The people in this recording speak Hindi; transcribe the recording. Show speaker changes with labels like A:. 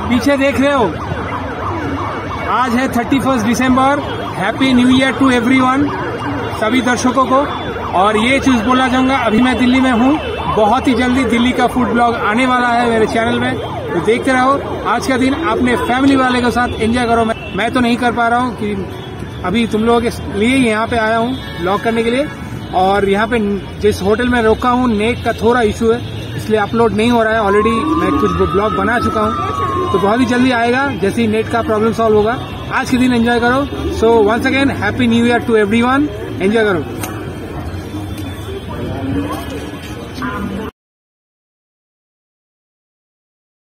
A: पीछे देख रहे हो, आज है 31 दिसंबर। Happy new year to everyone, सभी दर्शकों को। और ये चीज बोलना चाहूंगा, अभी मैं दिल्ली में हूँ, बहुत ही जल्दी दिल्ली का फूड ब्लॉग आने वाला है मेरे चैनल में, तो देखते रहो। आज का दिन अपने फैमिली वाले के साथ एंजॉय करो। मैं तो नहीं कर पा रहा हूँ कि अभी तुम लोगों के लिए यहाँ पे आया हूँ ब्लॉग करने के लिए। और यहाँ पे जिस होटल में रोका हूँ, नेट का थोड़ा इशू है, इसलिए अपलोड नहीं हो रहा है। ऑलरेडी मैं कुछ ब्लॉग बना चुका हूँ, तो बहुत ही जल्दी आएगा जैसे ही नेट का प्रॉब्लम सॉल्व होगा। आज के दिन एंजॉय करो। So once again happy new year to everyone, enjoy करो।